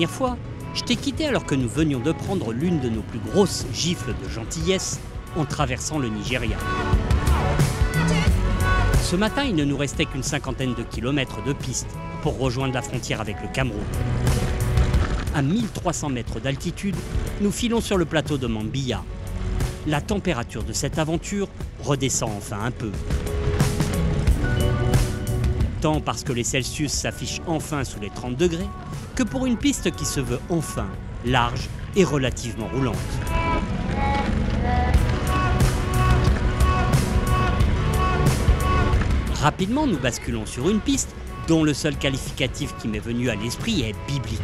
dernière fois, je t'ai quitté alors que nous venions de prendre l'une de nos plus grosses gifles de gentillesse en traversant le Nigeria. Ce matin, il ne nous restait qu'une cinquantaine de kilomètres de piste pour rejoindre la frontière avec le Cameroun. À 1300 mètres d'altitude, nous filons sur le plateau de Mambilla. La température de cette aventure redescend enfin un peu. Tant parce que les Celsius s'affichent enfin sous les 30 degrés, que pour une piste qui se veut enfin large et relativement roulante. Rapidement, nous basculons sur une piste dont le seul qualificatif qui m'est venu à l'esprit est biblique.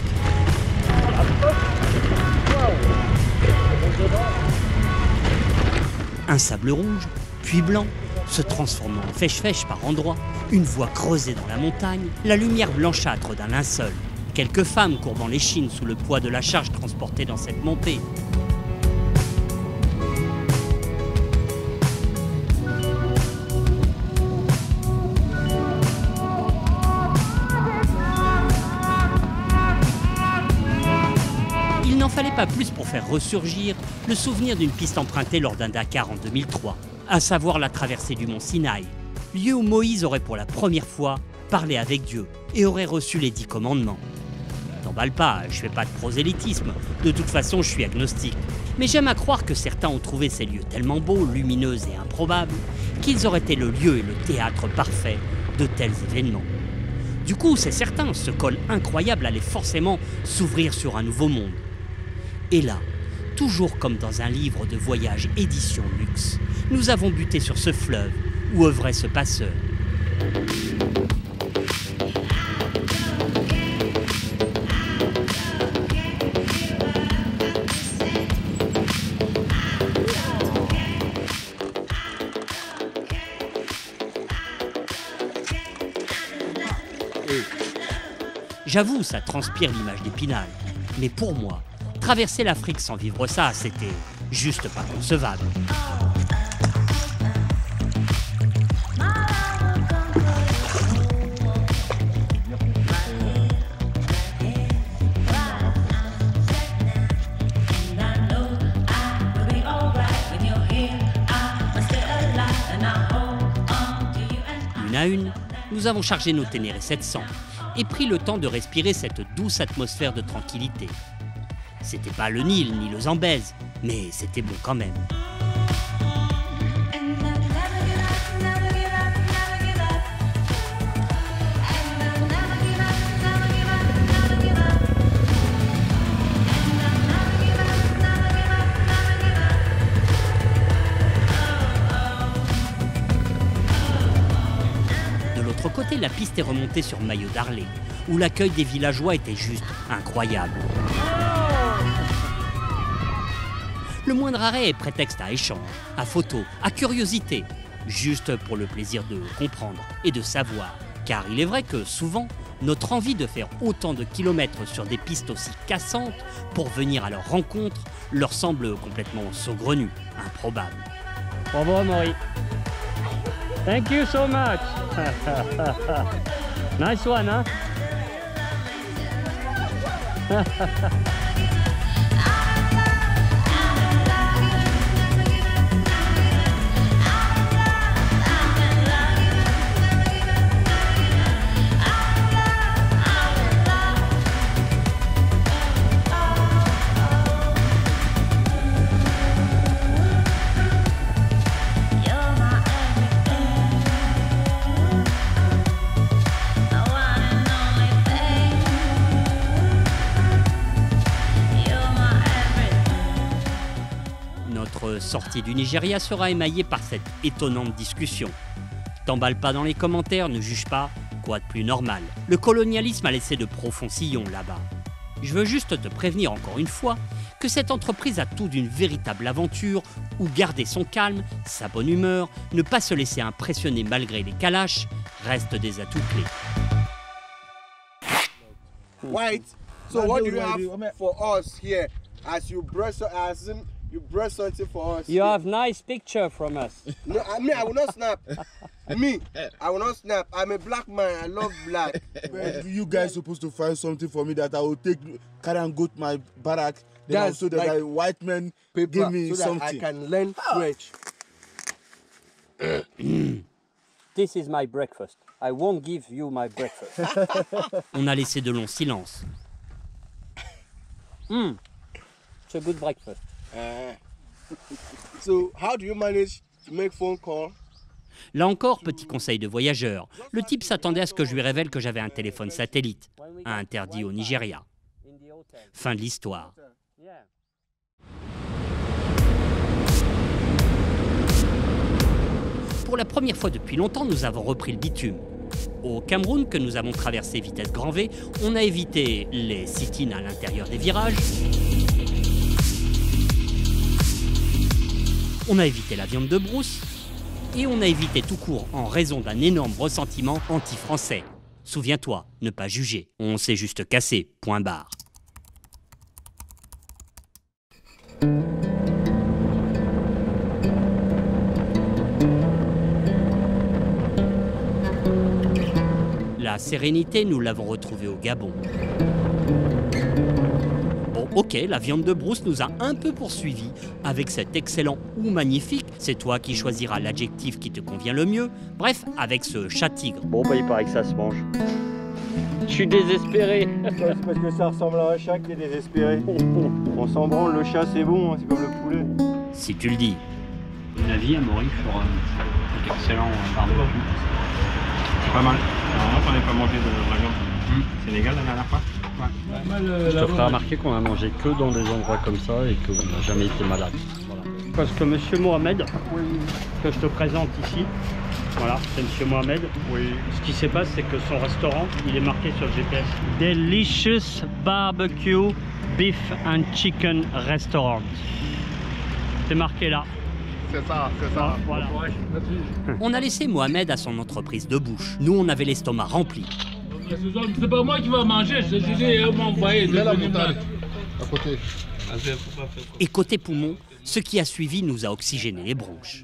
Un sable rouge, puis blanc, se transformant en fèche-fèche par endroits, une voie creusée dans la montagne, la lumière blanchâtre d'un linceul, quelques femmes courbant l'échine sous le poids de la charge transportée dans cette montée. Il n'en fallait pas plus pour faire ressurgir le souvenir d'une piste empruntée lors d'un Dakar en 2003, à savoir la traversée du mont Sinaï, lieu où Moïse aurait pour la première fois parlé avec Dieu et aurait reçu les 10 commandements. T'emballe pas, je fais pas de prosélytisme, de toute façon je suis agnostique. Mais j'aime à croire que certains ont trouvé ces lieux tellement beaux, lumineux et improbables, qu'ils auraient été le lieu et le théâtre parfait de tels événements. Du coup, c'est certain, ce col incroyable allait forcément s'ouvrir sur un nouveau monde. Et là, toujours comme dans un livre de voyage édition luxe, nous avons buté sur ce fleuve où œuvrait ce passeur. J'avoue, ça transpire l'image d'Épinal. Mais pour moi, traverser l'Afrique sans vivre ça, c'était juste pas concevable. Une à une, nous avons chargé nos Ténéré 700 et pris le temps de respirer cette douce atmosphère de tranquillité. C'était pas le Nil ni le Zambèze, mais c'était bon quand même. De l'autre côté, la piste est remontée sur Mayo d'Arlé, où l'accueil des villageois était juste incroyable. Le moindre arrêt est prétexte à échange, à photo, à curiosité, juste pour le plaisir de comprendre et de savoir. Car il est vrai que souvent, notre envie de faire autant de kilomètres sur des pistes aussi cassantes pour venir à leur rencontre leur semble complètement saugrenue, improbable. Bravo Maury. Thank you so much. Nice one, hein? Notre sortie du Nigeria sera émaillée par cette étonnante discussion. T'emballe pas dans les commentaires, ne juge pas, quoi de plus normal. Le colonialisme a laissé de profonds sillons là-bas. Je veux juste te prévenir encore une fois que cette entreprise a tout d'une véritable aventure où garder son calme, sa bonne humeur, ne pas se laisser impressionner malgré les calaches, restent des atouts clés. White, so what do you have for us here as you brush as in You brought something for us. You have nice picture from us. No, I will not snap. Me, I will not snap. I'm a black man. I love black. You guys supposed to find something for me that I will carry and go to my barrack. Then That's so that like white men paper, give me so that something. I can learn French. This is my breakfast. I won't give you my breakfast. On a laissé de longs silences. It's a good breakfast. So how do you manage to make phone call? Là encore, petit conseil de voyageur. Le type s'attendait à ce que je lui révèle que j'avais un téléphone satellite, interdit au Nigeria. In the hotel. Fin de l'histoire. Yeah. Pour la première fois depuis longtemps, nous avons repris le bitume. Au Cameroun, que nous avons traversé vitesse grand V, on a évité les sit-ins à l'intérieur des virages. On a évité la viande de brousse. Et on a évité tout court en raison d'un énorme ressentiment anti-français. Souviens-toi, ne pas juger. On s'est juste cassé, point barre. La sérénité, nous l'avons retrouvée au Gabon. Bon, ok, la viande de brousse nous a un peu poursuivis avec cet excellent ou magnifique. C'est toi qui choisiras l'adjectif qui te convient le mieux. Bref, avec ce chat-tigre. Bon, bah, il paraît que ça se mange. Je suis désespéré. C'est parce que ça ressemble à un chat qui est désespéré. On s'en branle, le chat c'est bon, c'est comme le poulet. Si tu le dis. Une avis à Maurice sur cet excellent barbecue. C'est pas mal. Normalement, on n'est pas mangé de la viande. Sénégal la dernière fois. Je te ferai remarquer qu'on a mangé que dans des endroits comme ça et qu'on n'a jamais été malade. Voilà. Parce que Monsieur Mohamed, que je te présente ici, voilà, c'est Monsieur Mohamed. Oui. Ce qui se passe, c'est que son restaurant, il est marqué sur le GPS. Delicious Barbecue Beef and Chicken Restaurant. C'est marqué là. C'est ça, c'est ça. Voilà. On a laissé Mohamed à son entreprise de bouche. Nous, on avait l'estomac rempli. C'est pas moi qui va manger, c'est elle m'a envoyé de venir manger. À côté. Et côté poumon, ce qui a suivi nous a oxygéné les bronches.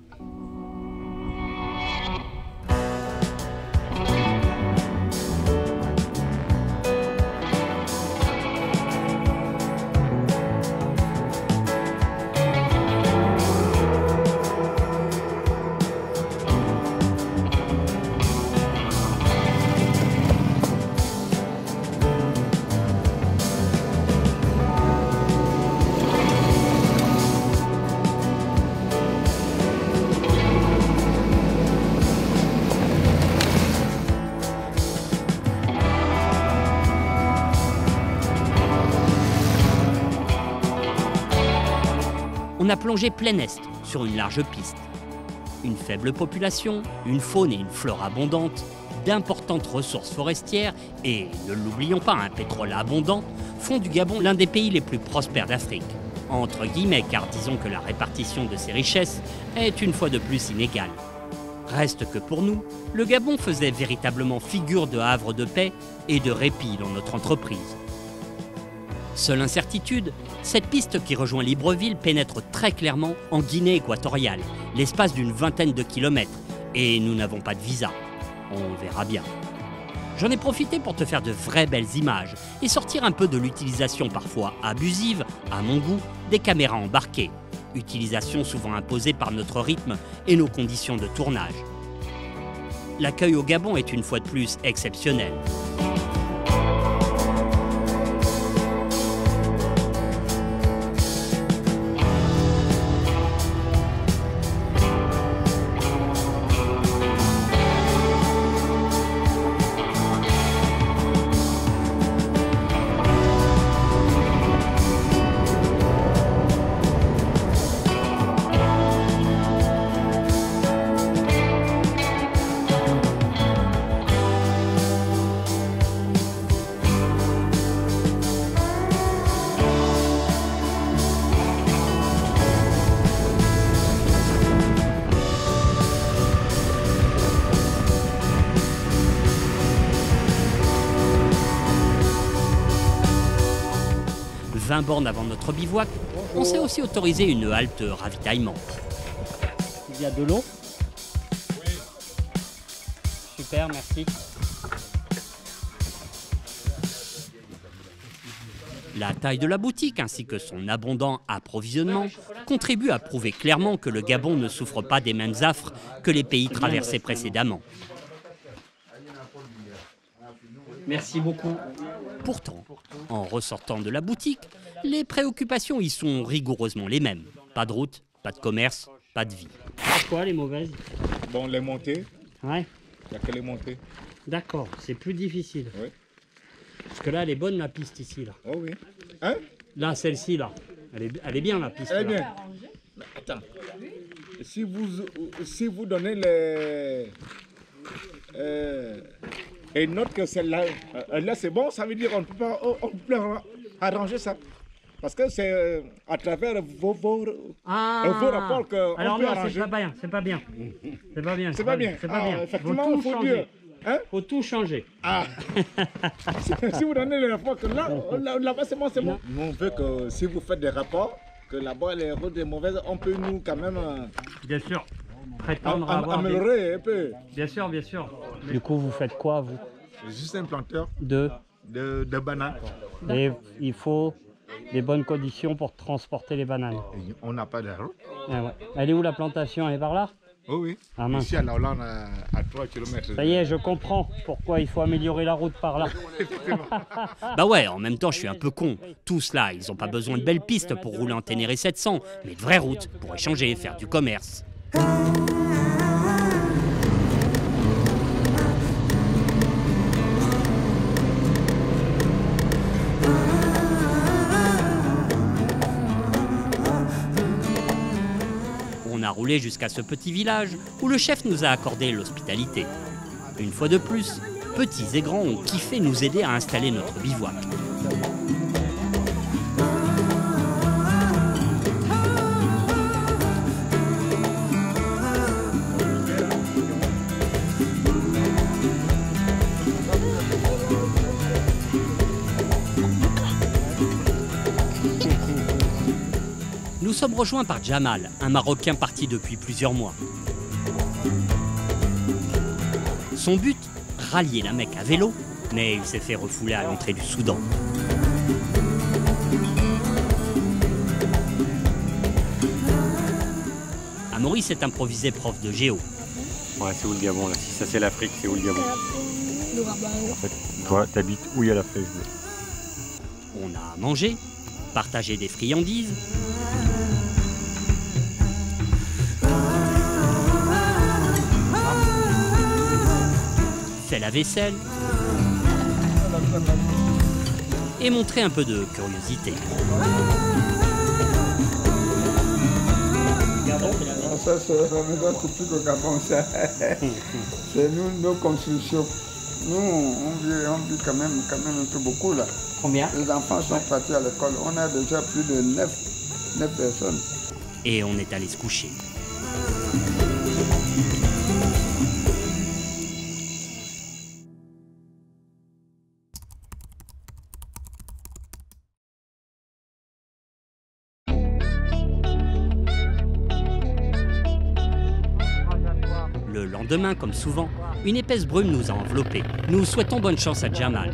On a plongé plein est sur une large piste. Une faible population, une faune et une flore abondantes, d'importantes ressources forestières et, ne l'oublions pas, un pétrole abondant, font du Gabon l'un des pays les plus prospères d'Afrique. Entre guillemets, car disons que la répartition de ces richesses est une fois de plus inégale. Reste que pour nous, le Gabon faisait véritablement figure de havre de paix et de répit dans notre entreprise. Seule incertitude, cette piste qui rejoint Libreville pénètre très clairement en Guinée équatoriale, l'espace d'une vingtaine de kilomètres, et nous n'avons pas de visa. On verra bien. J'en ai profité pour te faire de vraies belles images et sortir un peu de l'utilisation parfois abusive, à mon goût, des caméras embarquées. Utilisation souvent imposée par notre rythme et nos conditions de tournage. L'accueil au Gabon est une fois de plus exceptionnel. 20 bornes avant notre bivouac, on s'est aussi autorisé une halte ravitaillement. Il y a de l'eau? Oui. Super, merci. La taille de la boutique ainsi que son abondant approvisionnement contribuent à prouver clairement que le Gabon ne souffre pas des mêmes affres que les pays traversés précédemment. Merci beaucoup. Pourtant, en ressortant de la boutique, les préoccupations y sont rigoureusement les mêmes. Pas de route, pas de commerce, pas de vie. C'est quoi les mauvaises? Bon, les montées. Ouais. Il n'y a que les montées. D'accord, c'est plus difficile. Oui. Parce que là, elle est bonne la piste ici. Là, Oh oui. Hein? là celle-ci, là. Elle est bien la piste. Elle est là. bien. Mais attends. Si vous donnez les... et note que celle-là, là c'est bon, ça veut dire qu'on ne peut pas arranger ça. Parce que c'est à travers vos rapports qu'on alors peut non, arranger. c'est pas bien, c'est pas bien. C'est pas bien. C'est pas bien. C'est pas bien. Effectivement, il faut changer. dire. Hein? Faut tout changer. Ah. Si vous donnez les rapports que là-bas c'est bon, c'est bon. Nous on veut que si vous faites des rapports, que là-bas les routes sont mauvaises, on peut nous quand même Bien sûr. Prétendre avoir améliorer un peu. Bien sûr, bien sûr. Du coup, vous faites quoi, vous? Juste un planteur De bananes. Et il faut des bonnes conditions pour transporter les bananes. On n'a pas de route. Ah ouais. Elle est où la plantation? Elle est par là? Oh oui. Ah mince. Ici à la Hollande, à 3 km. Ça y est, je comprends pourquoi il faut améliorer la route par là. Bah ouais, en même temps, je suis un peu con. Tout cela, ils n'ont pas besoin de belles pistes pour rouler en Ténéré 700, mais de vraies routes pour échanger et faire du commerce. On a roulé jusqu'à ce petit village où le chef nous a accordé l'hospitalité. Une fois de plus, petits et grands ont kiffé nous aider à installer notre bivouac. Nous sommes rejoints par Jamal, un Marocain parti depuis plusieurs mois. Son but, rallier la Mecque à vélo, mais il s'est fait refouler à l'entrée du Soudan. Amaury s'est improvisé prof de géo. Ouais, c'est où le Gabon là? Si ça c'est l'Afrique, c'est où le Gabon? En fait, toi, t'habites où il y a l'Afrique? On a mangé, partagé des friandises, fait la vaisselle et montré un peu de curiosité. Ça, c'est la maison typique au Gabon. C'est nous, nos constructions. Nous, on vit quand même un peu beaucoup là. Combien? Les enfants sont partis à l'école. On a déjà plus de 9 personnes. Et on est allé se coucher. Le lendemain, comme souvent, une épaisse brume nous a enveloppés. Nous souhaitons bonne chance à Jamal.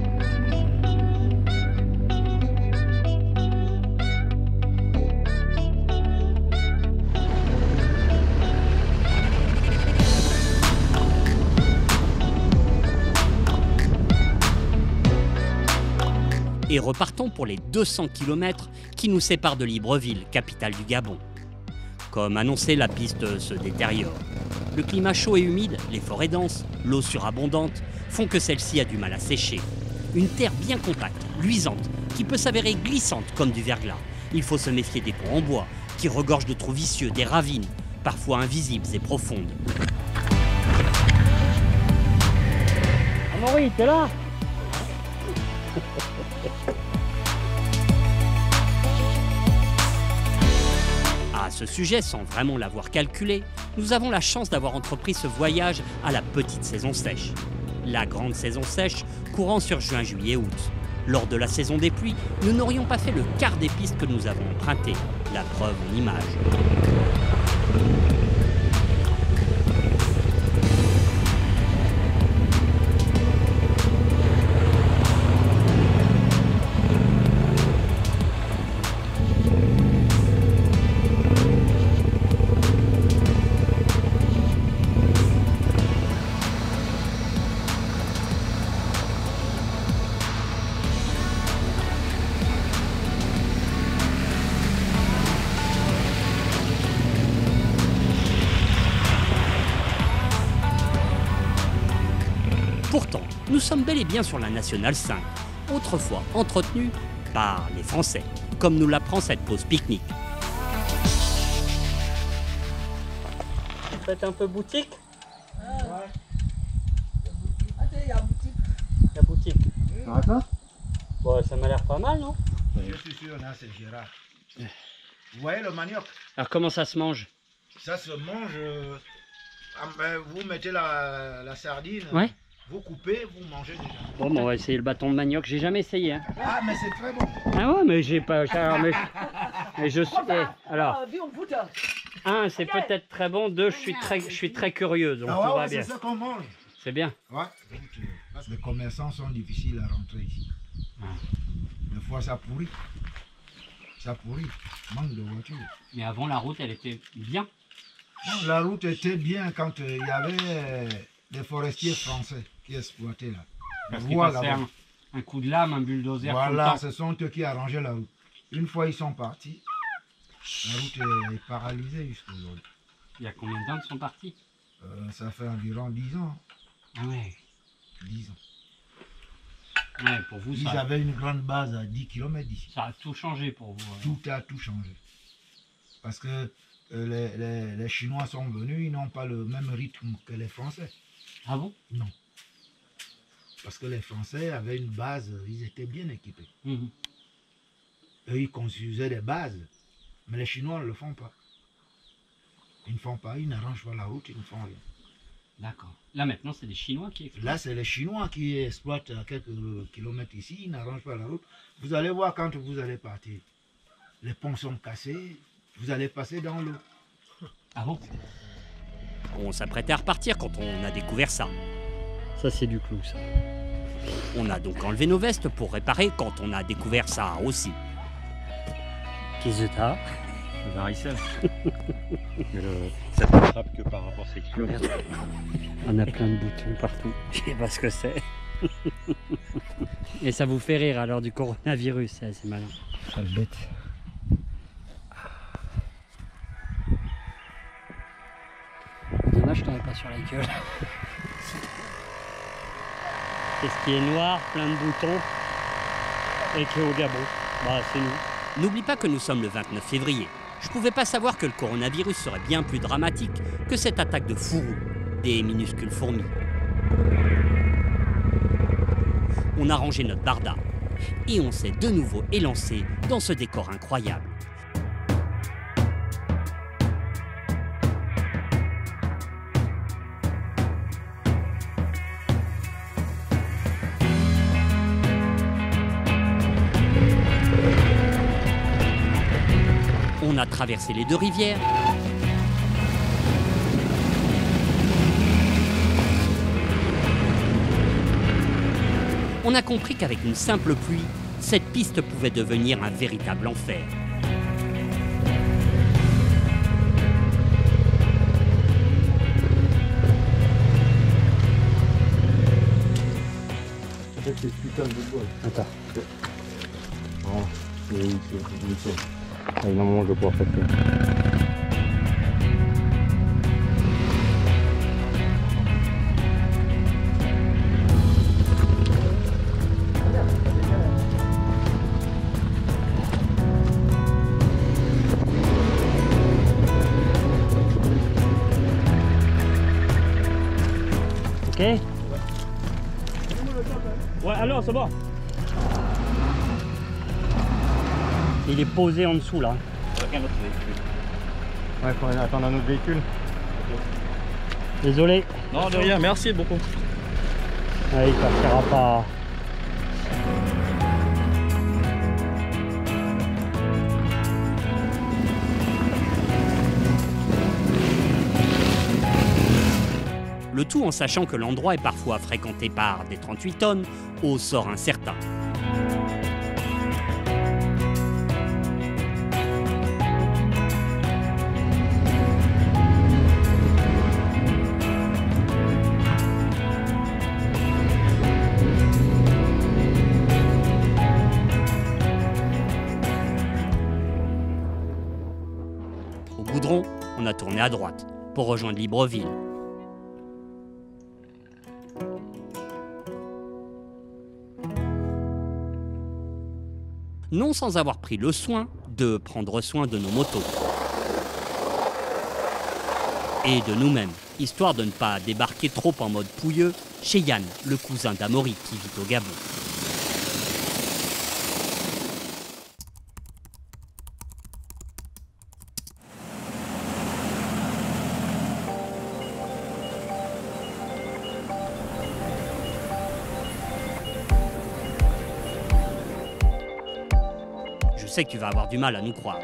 Et repartons pour les 200 km qui nous séparent de Libreville, capitale du Gabon. Comme annoncé, la piste se détériore. Le climat chaud et humide, les forêts denses, l'eau surabondante font que celle-ci a du mal à sécher. Une terre bien compacte, luisante, qui peut s'avérer glissante comme du verglas. Il faut se méfier des ponts en bois, qui regorgent de trous vicieux, des ravines, parfois invisibles et profondes. Amaury, t'es là? À ce sujet, sans vraiment l'avoir calculé, nous avons la chance d'avoir entrepris ce voyage à la petite saison sèche. La grande saison sèche courant sur juin, juillet, août. Lors de la saison des pluies, nous n'aurions pas fait le quart des pistes que nous avons empruntées. La preuve en images. Pourtant, nous sommes bel et bien sur la Nationale 5, autrefois entretenue par les Français, comme nous l'apprend cette pause pique-nique. Vous faites un peu boutique? Ouais. Il y a boutique. La boutique. Attends. Bon, ça m'a l'air pas mal, non? Je suis sûr, là, c'est Gérard. Vous voyez le manioc? Alors comment ça se mange? Ça se mange. Vous mettez la sardine. Ouais. Vous coupez, vous mangez déjà. Bon, on va essayer le bâton de manioc. J'ai jamais essayé. Hein. Ah, mais c'est très bon. Ah ouais, mais j'ai pas. Mais je suis. Alors. Un, c'est peut-être très bon. Deux, je suis très curieux. Donc Ah tout ouais, va bien. c'est ça qu'on mange. C'est bien. Ouais. Les commerçants sont difficiles à rentrer ici. Des fois, ça pourrit. Ça pourrit. Manque de voiture. Mais avant, la route, elle était bien. Non, la route était bien quand il y avait des forestiers français qui exploitaient là. Parce qu'il passait un coup de lame, un bulldozer. Voilà, ce sont eux qui arrangeaient la route. Une fois ils sont partis, la route est paralysée jusqu'aujourd'hui. Il y a combien de temps qu'ils sont partis? Ça fait environ 10 ans. Ah ouais. 10 ans. Ouais, pour vous, Ils avaient une grande base à 10 km d'ici. Ça a tout changé pour vous. Tout a tout changé. Parce que les Chinois sont venus, ils n'ont pas le même rythme que les Français. Ah bon? Non. Parce que les Français avaient une base, ils étaient bien équipés. Mmh. Eux, ils construisaient des bases. Mais les Chinois ne le font pas. Ils ne font pas, ils n'arrangent pas la route, ils ne font rien. D'accord. Là maintenant, c'est les Chinois qui exploitent. Là, c'est les Chinois qui exploitent à quelques kilomètres ici, ils n'arrangent pas la route. Vous allez voir quand vous allez partir. Les ponts sont cassés, vous allez passer dans l'eau. Ah bon? On s'apprêtait à repartir quand on a découvert ça. Ça, c'est du clou, ça. On a donc enlevé nos vestes pour réparer quand on a découvert ça aussi. Qu'est-ce que t'as? La varicelle. Mais ça t'attrape que par rapport à ces kilos. On a plein de boutons partout. Je sais pas ce que c'est. Et ça vous fait rire alors du coronavirus, c'est malin. Sale bête. Dommage, je t'aurais pas sur la gueule. Qu'est-ce qui est noir, plein de boutons et qui est au Gabon? Bah, c'est nous. N'oublie pas que nous sommes le 29 février. Je pouvais pas savoir que le coronavirus serait bien plus dramatique que cette attaque de fourrous, des minuscules fourmis. On a rangé notre barda et on s'est de nouveau élancé dans ce décor incroyable. On a traversé les deux rivières. On a compris qu'avec une simple pluie, cette piste pouvait devenir un véritable enfer. C'est putain de bois. Attends. Oh, c'est où c'est ah, énormément de bois en fait. Ok. Ouais, alors c'est bon. Il est posé en dessous là. Avec un autre véhicule. Ouais, il faudrait attendre un autre véhicule. Désolé. Non, de rien, merci beaucoup. Ouais, il partira pas. tout en sachant que l'endroit est parfois fréquenté par des 38 tonnes au sort incertain. Au Goudron, on a tourné à droite pour rejoindre Libreville. Non sans avoir pris le soin de prendre soin de nos motos. Et de nous-mêmes, histoire de ne pas débarquer trop en mode pouilleux chez Yann, le cousin d'Amaury qui vit au Gabon. Je sais que tu vas avoir du mal à nous croire.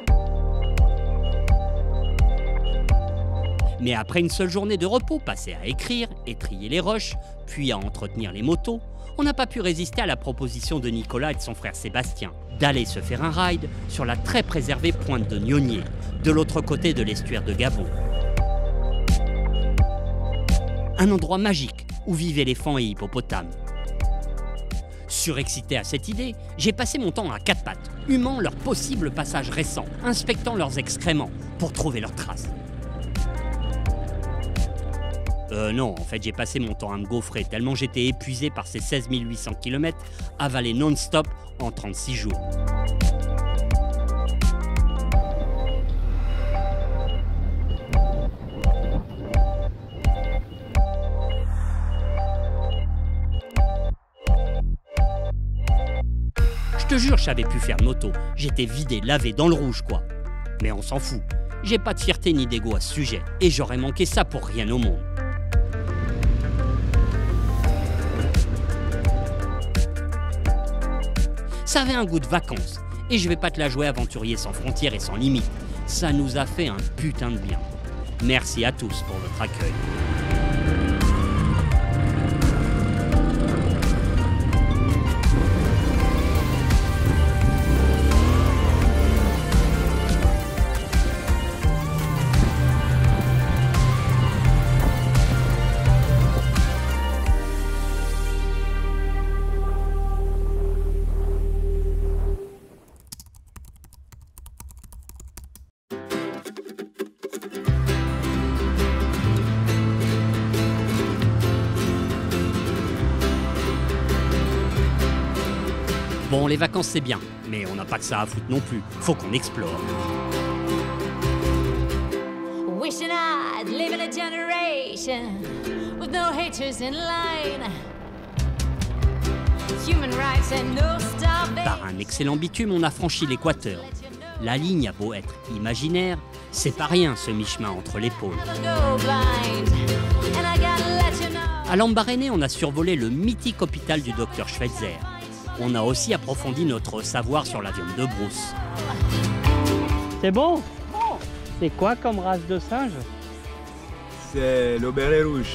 Mais après une seule journée de repos passée à écrire et trier les rushs, puis à entretenir les motos, on n'a pas pu résister à la proposition de Nicolas et de son frère Sébastien d'aller se faire un ride sur la très préservée pointe de Gnognier, de l'autre côté de l'estuaire de Gabon. Un endroit magique où vivent éléphants et hippopotames. Surexcité à cette idée, j'ai passé mon temps à quatre pattes, humant leur possible passage récent, inspectant leurs excréments pour trouver leurs traces. Non, en fait j'ai passé mon temps à me gaufrer tellement j'étais épuisé par ces 16 800 km avalés non-stop en 36 jours. Je te jure, j'avais pu faire moto. J'étais vidé, lavé dans le rouge, quoi. Mais on s'en fout. J'ai pas de fierté ni d'ego à ce sujet. Et j'aurais manqué ça pour rien au monde. Ça avait un goût de vacances. Et je vais pas te la jouer aventurier sans frontières et sans limites. Ça nous a fait un putain de bien. Merci à tous pour votre accueil. Bon, les vacances c'est bien, mais on n'a pas que ça à foutre non plus. Faut qu'on explore. Wishing I'd live in a generation with no haters in line. Human rights and no starvation. Par un excellent bitume, on a franchi l'équateur. La ligne a beau être imaginaire, c'est pas rien ce mi-chemin entre les pôles. À Lambaréné, on a survolé le mythique hôpital du docteur Schweitzer. On a aussi approfondi notre savoir sur la viande de brousse. C'est bon? C'est quoi comme race de singe? C'est le béret rouge.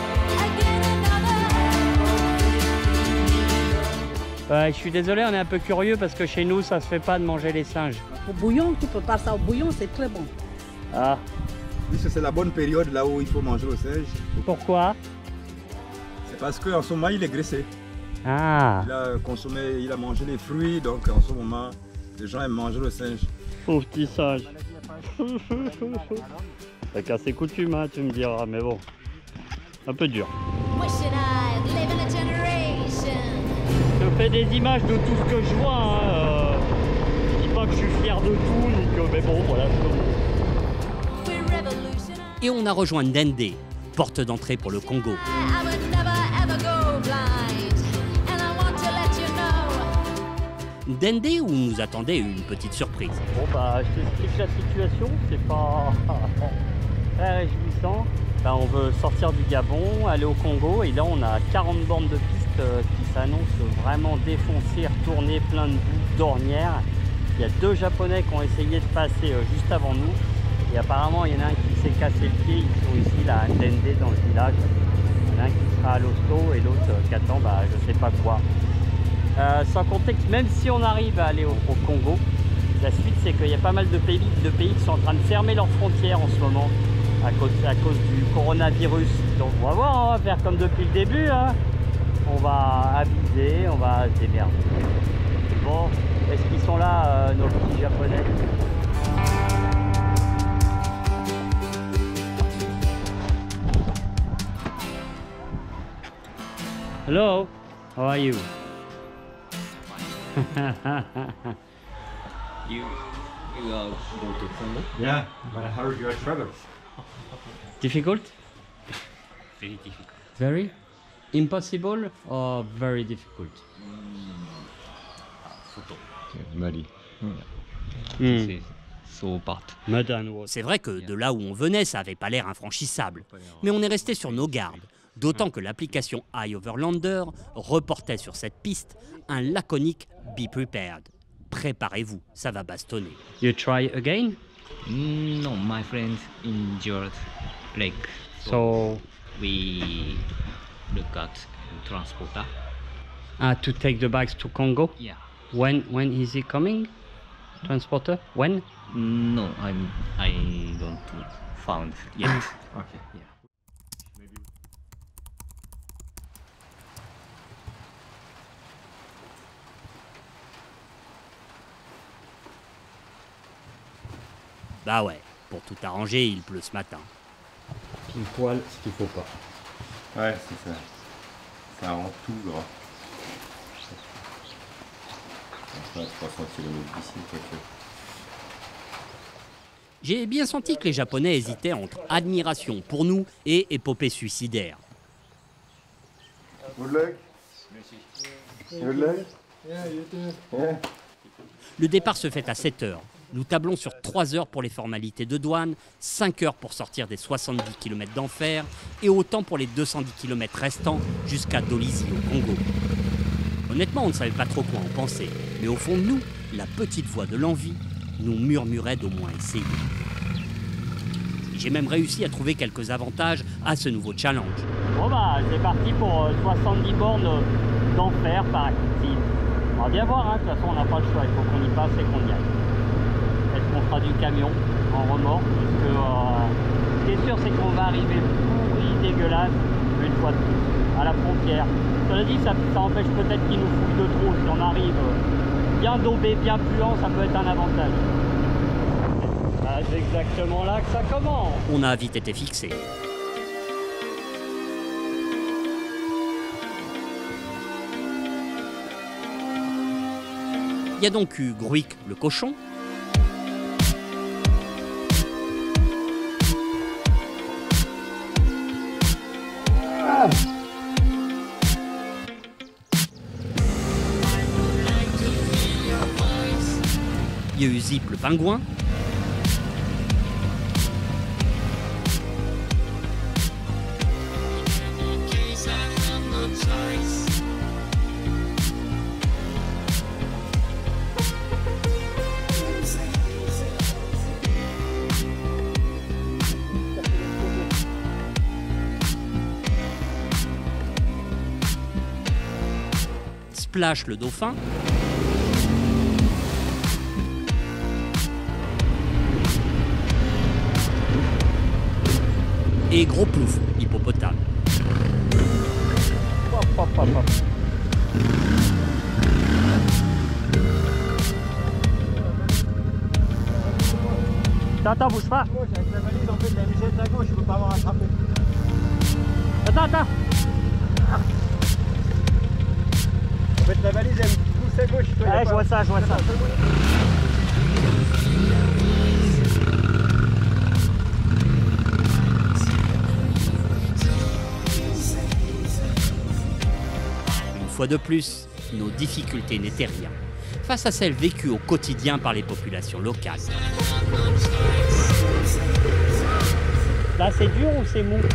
Je suis désolé, on est un peu curieux parce que chez nous, ça se fait pas de manger les singes. Au bouillon, tu prépares ça au bouillon, c'est très bon. Ah. Puisque c'est la bonne période là où il faut manger le singe. Pourquoi? C'est parce qu'en ce moment, il est graissé. Ah. Il a consommé, il a mangé les fruits, donc en ce moment, les gens aiment manger le singe. Pauvre petit singe. T'as cassé coutume, hein, tu me diras, mais bon. Un peu dur. Je fais des images de tout ce que je vois. Hein. Je dis pas que je suis fier de tout, ni que... mais bon, voilà. Et on a rejoint Ndende, porte d'entrée pour le Congo. Ndende où nous attendait une petite surprise. Bon bah je t'explique la situation, c'est pas très réjouissant. Bah, on veut sortir du Gabon, aller au Congo et là on a 40 bornes de pistes qui s'annoncent vraiment défoncées, retournées, plein de bouts d'ornières. Il y a deux Japonais qui ont essayé de passer juste avant nous Et apparemment, il y en a un qui s'est cassé le pied. Ils sont ici, là, à Ndende, dans le village. Il y en a un qui sera à l'hosto et l'autre qui attend, je sais pas quoi. Sans compter que même si on arrive à aller au Congo, la suite, c'est qu'il y a pas mal de pays qui sont en train de fermer leurs frontières en ce moment à cause du coronavirus. Donc on va voir, on va faire comme depuis le début. Hein. On va aviser, on va se démerder. Bon, est-ce qu'ils sont là, nos petits japonais? Hello, how are you? You are going to Congo? Yeah, but I heard you are travelers. Difficult? Very difficult. Very? Impossible or very difficult? Mali. C'est vrai que de là où on venait, ça avait pas l'air infranchissable. Mais on est resté sur nos gardes. D'autant que l'application iOverlander reportait sur cette piste un laconique « Be prepared ». Préparez-vous, ça va bastonner. You try again? No, my friend injured leg. So we look at transporter. To take the bags to Congo? Yeah. When is he coming? Transporter? When? No, I don't found yet. Okay. Yeah. Bah ouais, pour tout arranger, il pleut ce matin. Pile poil, ce qu'il faut pas. Ouais, c'est ça. Ça rend tout gras. Enfin, 300 km d'ici, quoique. J'ai bien senti que les Japonais hésitaient entre admiration pour nous et épopée suicidaire. Good luck. Good luck. Yeah, you too. Yeah. Le départ se fait à 7 h. Nous tablons sur 3 heures pour les formalités de douane, 5 heures pour sortir des 70 km d'enfer et autant pour les 210 km restants jusqu'à Dolisie au Congo. Honnêtement, on ne savait pas trop quoi en penser, mais au fond de nous, la petite voix de l'envie nous murmurait d'au moins essayer. J'ai même réussi à trouver quelques avantages à ce nouveau challenge. Bon c'est parti pour 70 bornes d'enfer par active. On va bien voir, hein. De toute façon on n'a pas le choix, il faut qu'on y passe et qu'on y aille. Est-ce qu'on fera du camion en remorque? Parce que ce qui est sûr, c'est qu'on va arriver pourri, dégueulasse, une fois de plus, à la frontière. Cela dit, ça empêche peut-être qu'ils nous fouillent de trop. Si on arrive bien daubé, bien puant, ça peut être un avantage. C'est exactement là que ça commence. On a vite été fixé. Il y a donc eu Gruik le cochon, il y a eu Zip le pingouin, Splash le dauphin, et Gros Plouf l'hippopotame. Attends, bouge pas. Avec la valise, en fait, la musette à gauche, je peux pas m'en rattraper. Attends. En fait, la valise, elle pousse à gauche. Toi, je vois ça. Une fois de plus, nos difficultés n'étaient rien face à celles vécues au quotidien par les populations locales. Là, c'est dur ou c'est mou?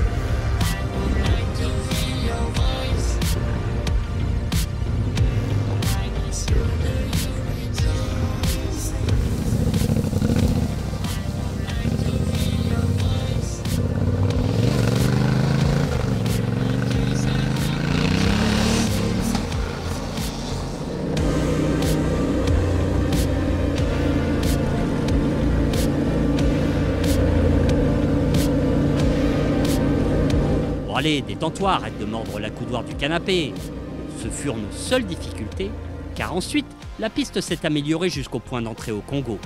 allez, détends-toi, arrête de mordre la coudoir du canapé. Ce furent nos seules difficultés, car ensuite, la piste s'est améliorée jusqu'au point d'entrée au Congo.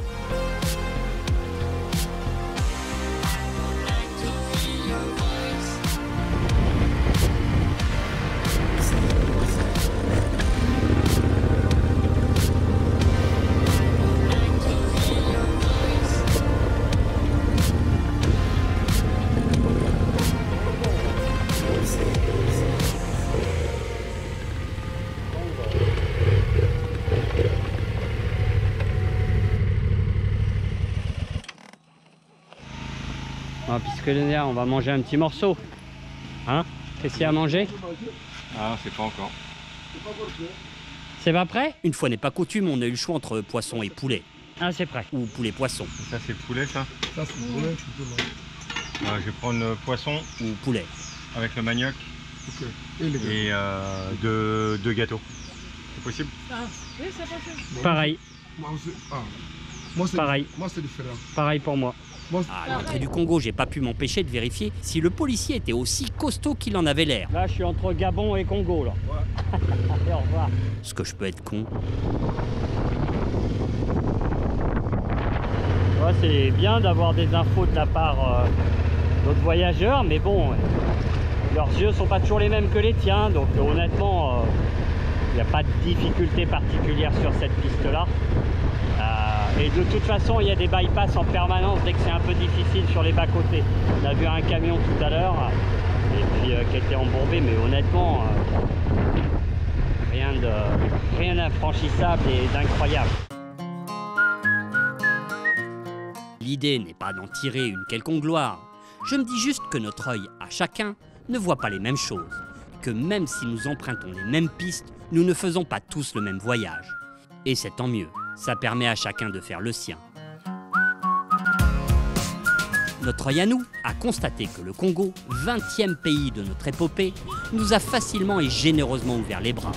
Ah, puisque là, on va manger un petit morceau. Hein? Qu'est-ce qu'il y a à manger? Ah, c'est pas encore. C'est pas prêt? Une fois n'est pas coutume, on a eu le choix entre poisson et poulet. Ah, c'est prêt. Ou poulet-poisson. Ça, c'est poulet, ça? Ça, c'est poulet, Je vais prendre le poisson. Ou poulet. Avec le manioc. Ok. Et deux gâteaux. C'est possible? Oui, c'est possible. Pareil. Moi, c'est Pareil. Moi, c'est différent. Pareil pour moi. À l'entrée du Congo, j'ai pas pu m'empêcher de vérifier si le policier était aussi costaud qu'il en avait l'air. Là, je suis entre Gabon et Congo, là. Ouais. Allez, au revoir. Ce que je peux être con. Ouais, c'est bien d'avoir des infos de la part d'autres voyageurs, mais bon, leurs yeux sont pas toujours les mêmes que les tiens, donc honnêtement, il n'y a pas de difficulté particulière sur cette piste-là. Et de toute façon, il y a des bypass en permanence dès que c'est un peu difficile sur les bas-côtés. On a vu un camion tout à l'heure, et puis qui était embourbé, mais honnêtement, rien d'infranchissable et d'incroyable. L'idée n'est pas d'en tirer une quelconque gloire. Je me dis juste que notre œil, à chacun, ne voit pas les mêmes choses. Que même si nous empruntons les mêmes pistes, nous ne faisons pas tous le même voyage. Et c'est tant mieux. Ça permet à chacun de faire le sien. Notre œil à nous a constaté que le Congo, 20e pays de notre épopée, nous a facilement et généreusement ouvert les bras.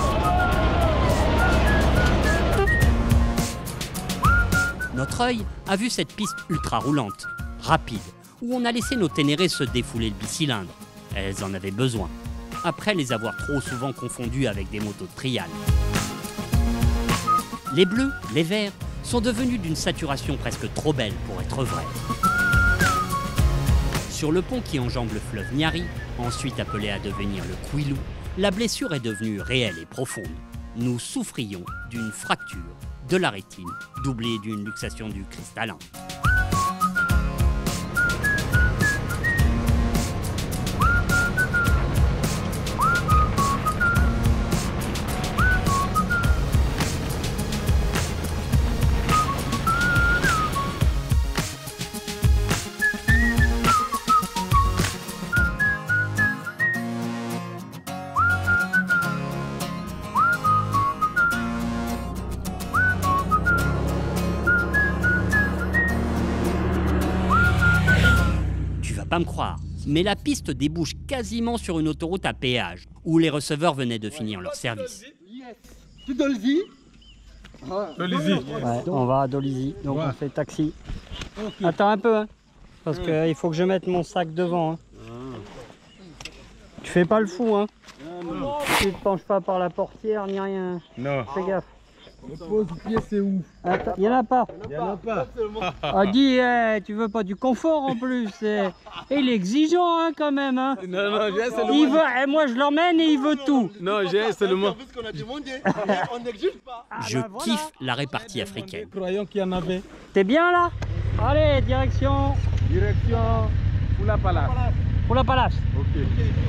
Notre œil a vu cette piste ultra roulante, rapide, où on a laissé nos ténérés se défouler le bicylindre. Elles en avaient besoin, après les avoir trop souvent confondues avec des motos de trial. Les bleus, les verts, sont devenus d'une saturation presque trop belle pour être vrais. Sur le pont qui enjambe le fleuve Nyari, ensuite appelé à devenir le Kwilu, la blessure est devenue réelle et profonde. Nous souffrions d'une fracture de la rétine, doublée d'une luxation du cristallin. Pas me croire, mais la piste débouche quasiment sur une autoroute à péage, où les receveurs venaient de finir leur service. Tu Dolzy? Dolzy. Ouais, on va à Dolzy, donc on fait taxi. Okay. Attends un peu, hein, parce qu'il faut que je mette mon sac devant. Hein. Tu fais pas le fou, hein? Non. Tu te penches pas par la portière ni rien. Non. Fais gaffe. Le pose-pied, c'est où? Il y en a pas. Il y en a pas. Ah dis, tu veux pas du confort en plus. Il est exigeant hein, quand même. Hein. Non, j'ai seulement... Il veut, et moi je l'emmène et il veut tout. Non, j'ai seulement... Je kiffe la répartie africaine. Croyons qu'il y en avait. T'es bien là? Allez, direction pour la palace. Pour la palace. Ok.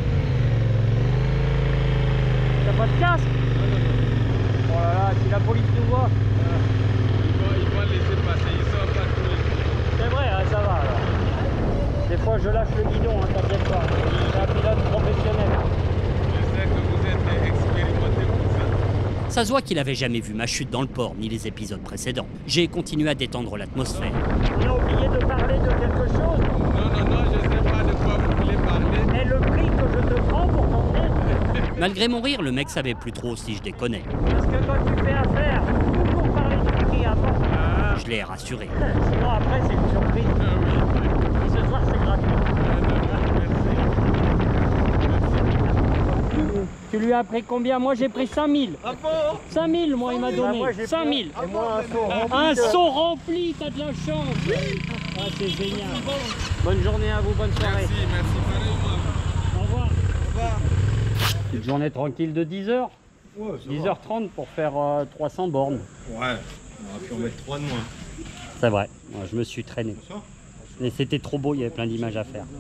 T'as pas de casque? Oh là là, si la police nous voit. Ils vont laisser passer, ils sont pas tous. C'est vrai, hein, ça va alors. Des fois je lâche le guidon, hein, t'inquiète pas. Je suis un pilote professionnel. Je sais que vous êtes expérimenté pour ça. Ça se voit qu'il avait jamais vu ma chute dans le port, ni les épisodes précédents. J'ai continué à détendre l'atmosphère. On a oublié de parler de quelque chose. Non, je sais pas de quoi vous voulez parler. Mais le prix que je te prends pour t'emmener. Malgré mon rire, le mec savait plus trop si je déconnais. Parce que quand tu fais affaire, toujours parler du prix avant. Je l'ai rassuré. Sinon après c'est une surprise. Ce soir c'est gratuit. Tu lui as pris combien? Moi j'ai pris 5000. 5000 moi il m'a donné. 5000. Et moi un seau rempli. Un seau rempli, t'as de la chance. Ah, c'est génial. Bonne journée à vous, bonne soirée. Merci. Au revoir. Une journée tranquille de 10h. Ouais, 10h30 pour faire 300 bornes. Ouais, on aurait pu en mettre 3 de moins. C'est vrai, moi, je me suis traîné. Mais c'était trop beau, il y avait plein d'images à faire.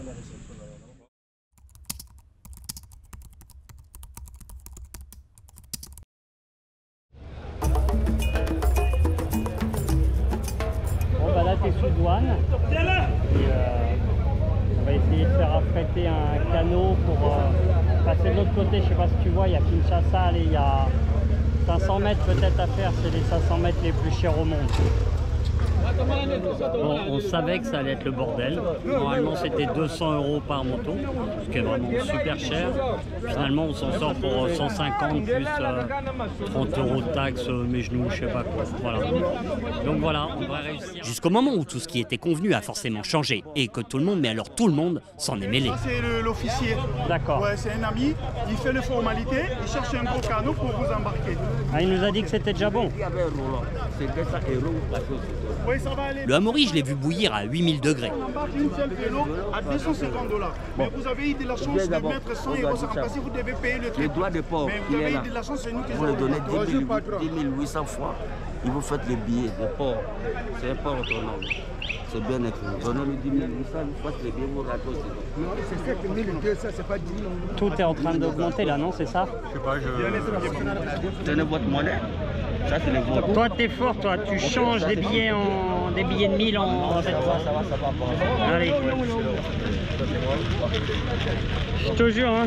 Bon bah là t'es sous douane. Et, on va essayer de faire affréter un canot pour passer de l'autre côté. Je sais pas si tu vois, il y a Kinshasa, allez, il y a 500 mètres peut-être à faire, c'est les 500 mètres les plus chers au monde. Bon, on savait que ça allait être le bordel. Normalement c'était 200 € par moto, ce qui est vraiment super cher. Finalement on s'en sort pour 150 plus 30 € de taxes, mes genoux, je sais pas quoi. Voilà. Donc voilà, on va réussir. Jusqu'au moment où tout ce qui était convenu a forcément changé et que tout le monde, mais alors tout le monde, s'en est mêlé. Ça c'est l'officier. D'accord. Ouais, c'est un ami, il fait les formalités, il cherche un gros canot pour vous embarquer. Ah, il nous a dit que c'était déjà bon. Oui, ça va aller. Le Amaury, je l'ai vu bouillir à 8000 degrés. On embarque une seule vélo à 250 $. Mais vous avez eu de la chance de mettre 100 € sur un passé, vous devez payer le truc. Le droit de port, mais vous avez eu de la chance, c'est nous qui vous le donnez 10 800 fois. Et vous faites les billets de port. C'est un port autonome. C'est bien écrit. Donnez-le 10 800, vous faites les billets, vous ratez aussi. Non, c'est 7 200, c'est pas 10 000. Tout est en train d'augmenter là, non, c'est ça? Je sais pas, Tenez votre monnaie. Ça, c'est les vôtres. Toi, t'es fort, toi. Tu changes des billets de 1000 en 700. Allez. Je te jure, hein.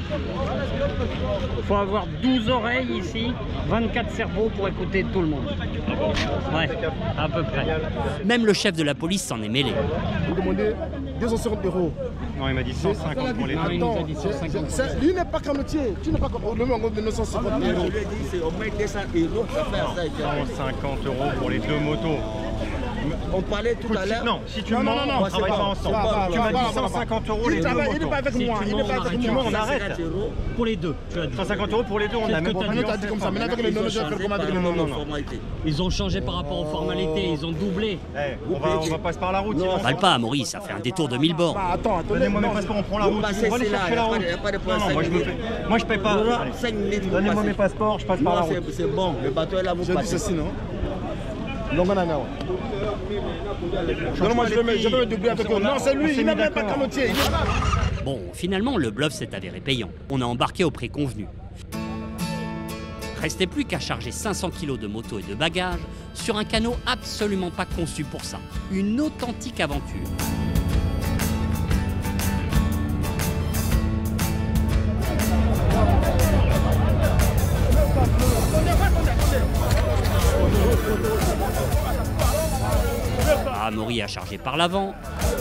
Faut avoir 12 oreilles ici, 24 cerveaux pour écouter tout le monde. Ouais, à peu près. Même le chef de la police s'en est mêlé. Vous demandez 250 €. Non, il m'a dit 150 pour les deux. Attends, lui n'est pas canotier. Tu n'es pas comme le même de 950 €. Je lui ai dit, c'est au moins 200 €. Ça fait ça. 150 € pour les deux motos. On parlait tout à l'heure. Non, si tu mens, on travaille pas ensemble. Tu m'as dit 150 € les deux motos. Il n'est pas avec moi. Il n'est pas avec moi. On arrête. Pour les deux. 150 € pour les deux, on a même pas dit comme ça. Maintenant, avec les noms, je vais faire comment avec les noms. Ils ont changé par rapport aux formalités, ils ont doublé. On va passer par la route. Parle pas, Amaury, ça fait un détour de 1000 bornes. Attends, donnez-moi mes passeports, on prend la route. On va aller chercher la route. Non, moi je paye pas. Donnez-moi mes passeports, je passe par la route. C'est bon, le bateau est là, vous passez. Je dis ceci, non? Non, moi je vais me doubler avec eux. Non, c'est lui, il n'est même pas canotier. Bon, finalement, le bluff s'est avéré payant. On a embarqué au prix convenu. Restait plus qu'à charger 500 kg de moto et de bagages sur un canot absolument pas conçu pour ça. Une authentique aventure. Amaury a chargé par l'avant.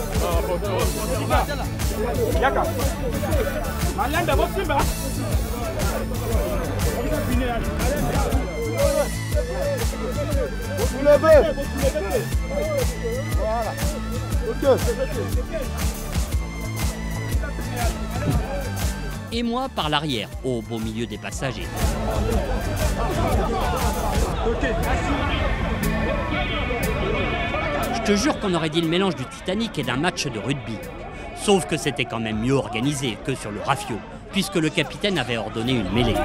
Et moi par l'arrière, au beau milieu des passagers. Je te jure qu'on aurait dit le mélange du Titanic et d'un match de rugby. Sauf que c'était quand même mieux organisé que sur le Rafio, puisque le capitaine avait ordonné une mêlée.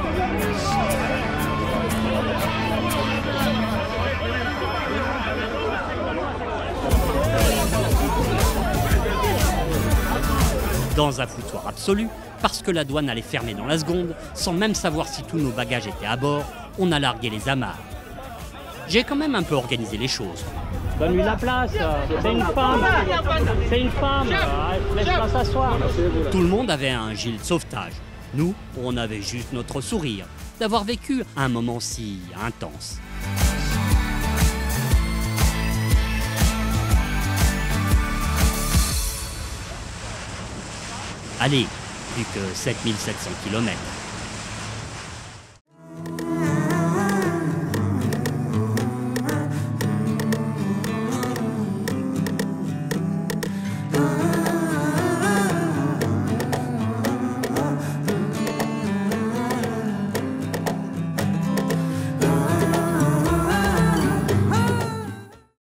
Dans un foutoir absolu, parce que la douane allait fermer dans la seconde, sans même savoir si tous nos bagages étaient à bord, on a largué les amarres. J'ai quand même un peu organisé les choses. Donne-lui la place, c'est une femme, laisse-la s'asseoir. Tout le monde avait un gilet de sauvetage. Nous, on avait juste notre sourire d'avoir vécu un moment si intense. Allez, plus que 7700 km.